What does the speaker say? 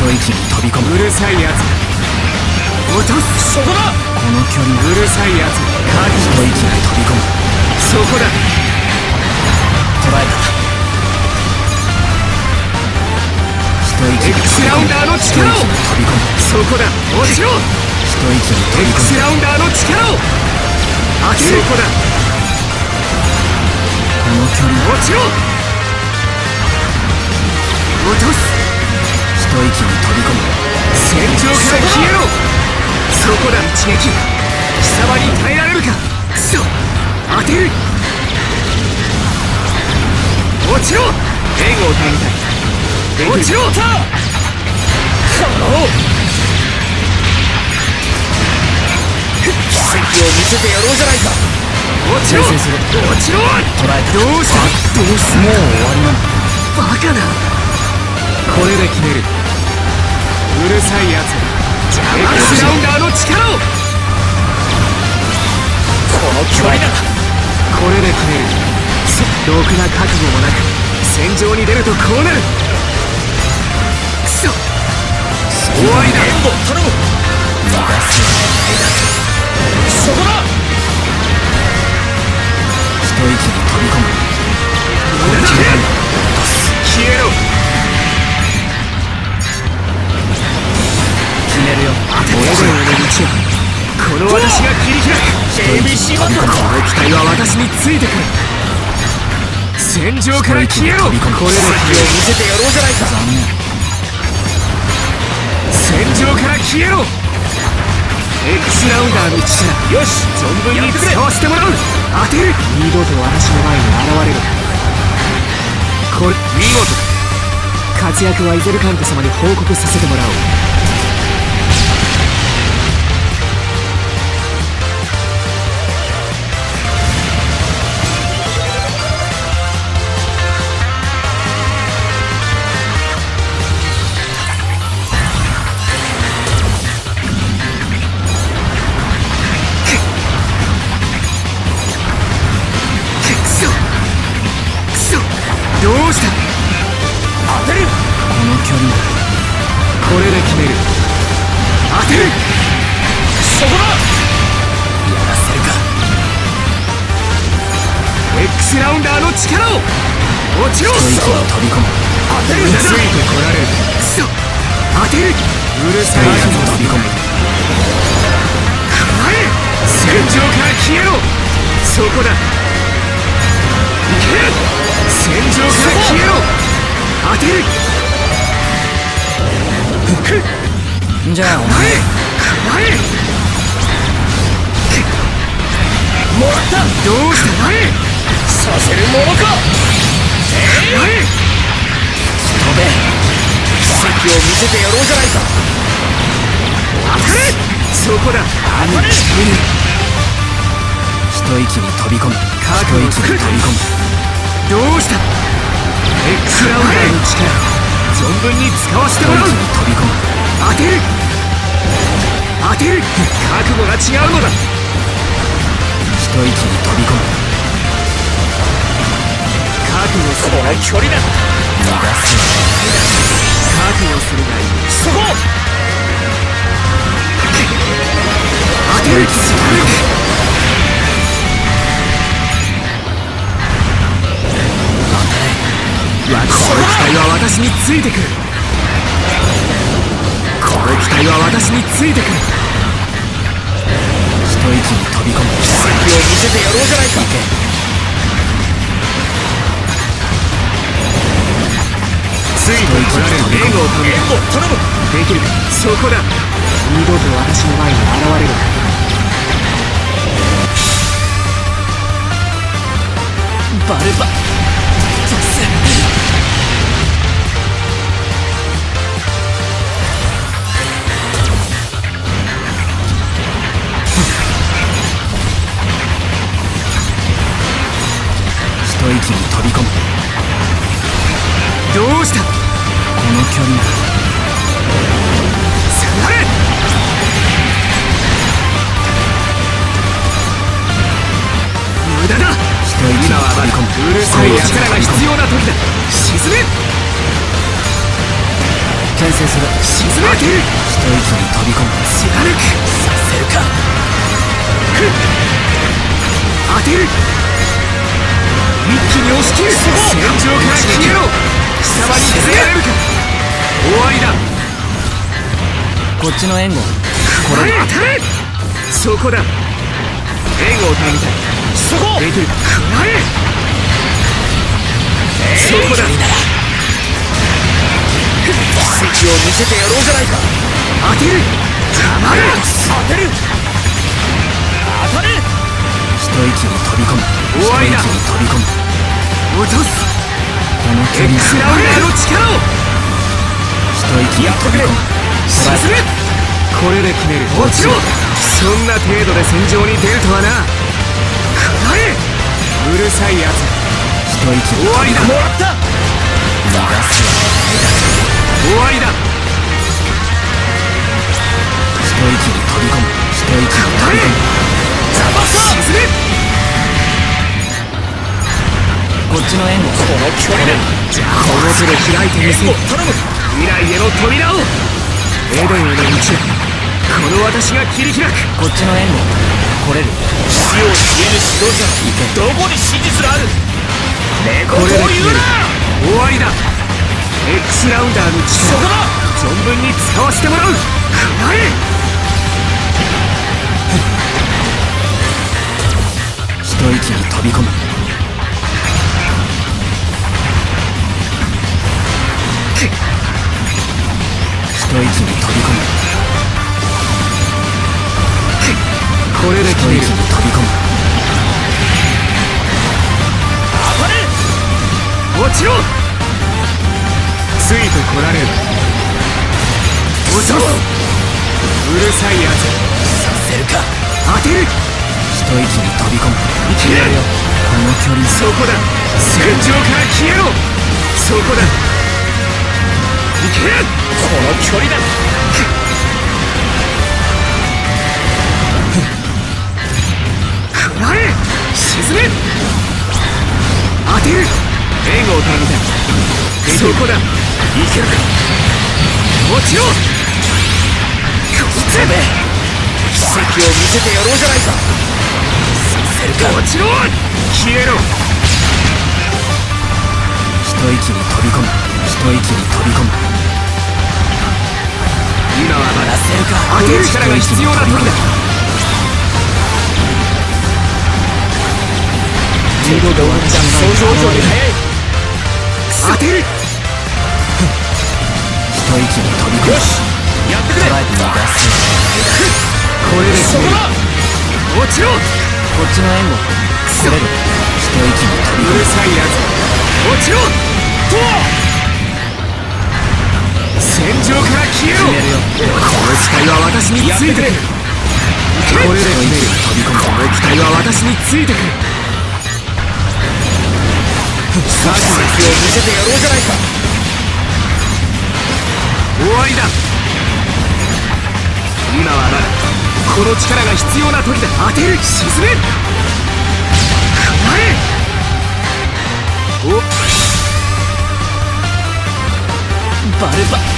息に飛び込む。 うるさいやつ落とす。そこだ。 この距離。 うるさいやつ一息に飛び込む。 そこだ。 捉えた。 エクスラウンダーの力を。そこだ。落ちろ。 一息に飛び込む。 エクスラウンダーの力を当てる。そこだ。 この距離。 落ちろ。落とす。 一息に飛び込む。 戦場から消えろ。そこだ。一撃。貴様に耐えられるか。クソ。当てる。落ちろ。援護を頼みたい。落ちろ。この奇跡を見せてやろうじゃないか。落ちろ。落ちろ。 捉えた。 どうした。 どうす。もう終わりなの。 バカな。これで決める。うるさいやつ。エクスラウンダーの力を。この距離だ。これで決める。ろくな覚悟もなく戦場に出るとこうなる。クソ。終わりだ。援護頼む。 逃がすわけないだ。 そこだ。 一息に飛び込む。 無駄だ。消えろ。 決めるよ。 俺らの道はこの私が切り開く。ABC バトル。この機体は私についてくる。戦場から消えろ。これで気を見せてやろうじゃないか。 残念。 戦場から消えろ。エクスラウンダーの力。よし、存分に使わせてもらう。当てる。二度と私の前に現れる。これ見事だ。活躍はイゼルカンテ様に報告させてもらおう。どうした。当てる。 この距離。 これで決める。当てる。そこだ。 やらせるか。 エクスラウンダーの力を。落ちろ。 一息に飛び込む。 当てる。ついてこられる。クソ。当てる。うるさいやつを飛び込む。構え。戦場から消えろ。そこだ。いけ。戦場から消えろ。当てる。 じゃあお前。 構え。もらった。どうした。させるものか。構え。 飛べ。 奇跡を見せてやろうじゃないか。当たれ。そこだ。当たれ。 一息に飛び込む。 覚悟を作る。 一息に飛び込む。 どうした。エクスラウンダーの力存分に使わせてもらう。 一息に飛び込む。 当てる。当てる。覚悟が違うのだ。 一息に飛び込む。 覚悟するがいい。距離だ。 逃がすわけないだ。 覚悟するがいい。そこ。当てる。この機体は私についてくる。この機体は私についてくる。 一息に飛び込む。 奇跡を見せてやろうじゃないか。ついてこられる。援護を頼む。できるか。そこだ。二度と私の前に現れるか。バルバ一息に飛び込む。 どうした。 この距離。 下がれ。無駄だ。今はまだうるさい力が必要な時だ。沈め。 牽制する。 沈めてる。 一息に飛び込む。 貫く。 させるか。 当てる。一気に押し切る。戦場から消えろ。貴様につられるか。終わりだ。 こっちの援護。 これ当たれ。そこだ。援護を頼みたい。そこ。できる。食らえ。そこだ。奇跡を見せてやろうじゃないか。当てる。たまる。当てる。当たれ。 一息に飛び込む。 終わりだ。 一息に飛び込む。 落とす。 この距離 X ラウンダーの力を。 一息に飛び込む。 沈め。これで決める。落ちろ。そんな程度で戦場に出るとはな。食らえ。うるさいやつ。 一息に終わりだ。もらった。 逃がすわ。 終わりだ。 一息に飛び込む。一息に飛び込む。 沈め。 こっちの援護。 この距離で。じゃあこの手で開いてみせる。頼む。未来への扉を。エデンへの道へ。この私が切り開く。 こっちの援護。来れる。 死を知えぬ指導者。どこに真実がある。猫と言うな。終わりだ。X ラウンダーの力。そこだ。存分に使わせてもらう。食らえ。 一息に飛び込む。一息に飛び込む。 これで決める。 一息に飛び込む。 当たれ。落ちろ。ついてこられる。落とす。うるさいやつ。 させるか。 当てる。 一息に飛び込む。 いけるよ。 この距離。 そこだ。戦場から消えろ。そこだ。いけ。この距離だ。食らえ。沈め。当てる。援護を頼みたい。そこだ。いけるか。落ちろ。こいつ。奇跡を見せてやろうじゃないか。させるか。落ちろ。消えろ。 一息に飛び込む。一息に飛び込む。 今はまださせるか。 当てる力が必要な時だ。 二度とワンチャン想像以上に速い。当てる。 一息に飛び込む。 よし、やってくれ。 捉えて逃がす。 これでそこだ。落ちろ。 こっちの援護。来れる。一息に飛び込む。 うるさいやつ。落ちろ。戦場から消えろ。この機体は私についてくる。これで決める。この機体は私についてくる。さあ奇跡を見せてやろうじゃないか。終わりだ。今はまだこの力が必要な時だ。当てる。沈め。食らえ。お。 バルバ